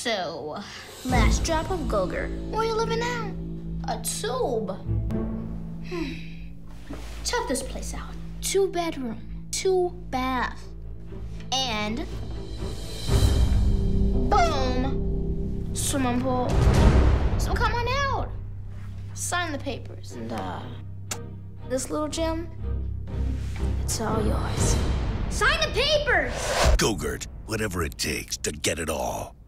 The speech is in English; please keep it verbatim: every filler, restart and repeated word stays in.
So, last drop of Gogurt. Where you living now? A tube. Hmm. Check this place out. Two bedroom, two bath, and boom, swimming pool. So come on out, sign the papers, and uh, this little gem, it's all yours. Sign the papers! Go-Gurt, whatever it takes to get it all.